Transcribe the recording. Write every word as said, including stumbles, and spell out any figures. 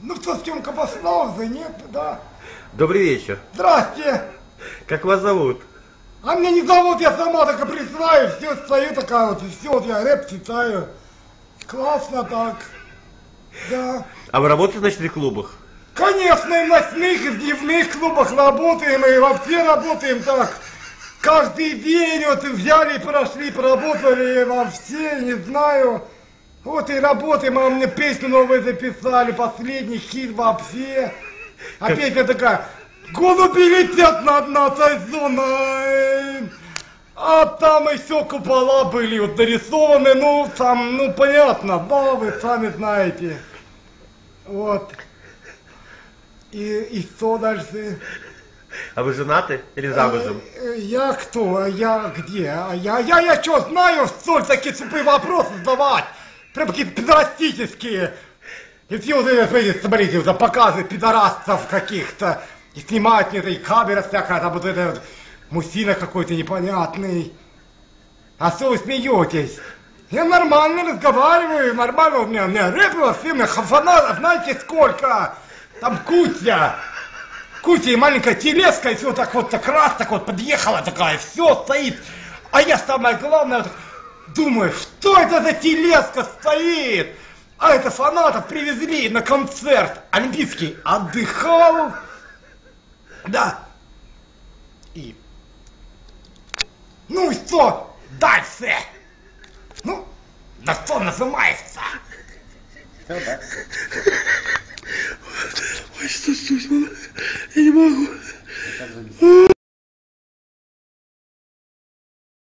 Ну кто, съемка пошла, нет, да. Добрый вечер. Здрасте. Как вас зовут? А меня не зовут, я сама только присылаю, все, стою такая вот, и все, вот я рэп читаю. Классно так. Да. А вы работаете в ночных клубах? Конечно, и в ночных, и в дневных клубах работаем, и вообще работаем так. Каждый день вот взяли, прошли, поработали вообще, не знаю. Вот и работаем, а мне песню новую записали, последний хит вообще. А как... песня такая: голуби летят над нашей зоной. А там еще купола были вот нарисованы, ну там, ну понятно, да, вы сами знаете. Вот. И, и что дальше? А вы женаты или замужем? А, я кто? Я где? А я, я, я что знаю, столь такие тупые вопросы задавать? Прям какие-то пидорастические. И все вот это, смотрите, вот показывают пидорастов каких-то. И снимают мне этой камера всякая, там вот этот вот мужчина какой-то непонятный. А что вы смеетесь? Я нормально разговариваю, нормально у меня, у меня рэп вообще, у меня фанатов, знаете сколько? Там куча. Куча и маленькая телеска, и все так вот так раз, так вот подъехала такая, все стоит. А я самое главное, думаю, что это за телеска стоит? А это фанатов привезли на концерт олимпийский. Отдыхал. Да. И... Ну и что дальше? Ну, на что называется? Все, да? Ой, что, что, я не могу.